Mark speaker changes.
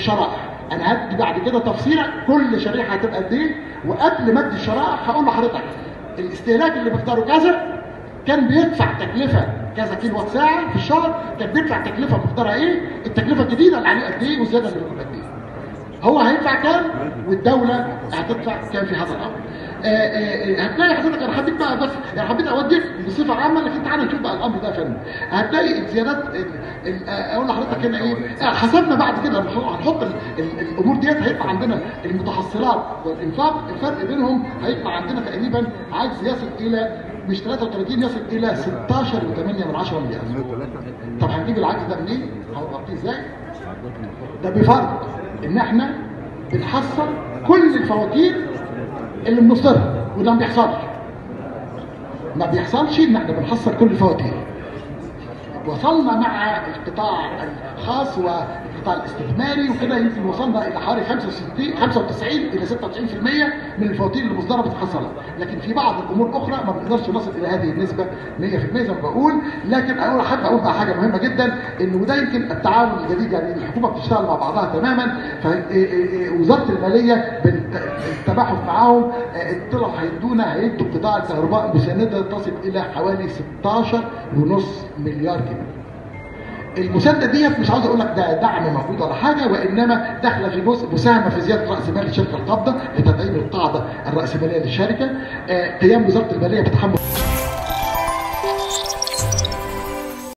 Speaker 1: الشرائح. انا هدي بعد كده تفصيله كل شريحه هتبقى قد ايه، وقبل ما ادي الشرائح هقول لحضرتك الاستهلاك اللي بقدره كذا، كان بيدفع تكلفه كذا كيلو وات ساعه في الشهر، كان بيدفع تكلفه مقدارها ايه، التكلفه الجديده اللي عليه قد ايه، والزياده اللي بتكون قد ايه. هو هيدفع كام والدوله هتدفع كام في هذا الامر. هتلاقي حضرتك، انا حبيت بقى بس يعني حبيت اوديك بصفه عامه، لكن تعالى نشوف بقى الامر ده يا فندم. هتلاقي الزيادات اقول لحضرتك هنا ايه، حسبنا بعد كده هنحط الامور ديت، هيطلع عندنا المتحصلات والانفاق، الفرق بينهم هيطلع عندنا تقريبا عجز يصل الى مش 33، يصل الى 16.8 مليار. طب هنجيب العجز ده منين؟ هنغطيه ازاي؟ ده بفرض ان احنا بنحصل كل الفواتير اللي بنصدرها، وده ما بيحصلش ان احنا بنحصل كل الفواتير. وصلنا مع القطاع الخاص والقطاع الاستثماري وكده، يمكن وصلنا الى حوالي 95 الى 96% من الفواتير اللي مصدره بتحصلها، لكن في بعض الامور الاخرى ما بنقدرش نصل الى هذه النسبه 100% زي ما بقول. لكن انا حابب اقول بقى حاجه مهمه جدا، ان وده يمكن التعاون الجديد، يعني الحكومه بتشتغل مع بعضها تماما، فوزاره الماليه بالتباحث معاهم طلعوا هيدوا قطاع الكهرباء مسانده تصل الى حوالي 16.5 مليار جنيه. المسانده ديت مش عاوز اقول لك ده دعم موجود ولا حاجه، وانما داخله في جزء مساهمه في زياده راس مال الشركه القابضه لتدعيم القاعده الراسماليه للشركه، قيام وزاره الماليه بتحمل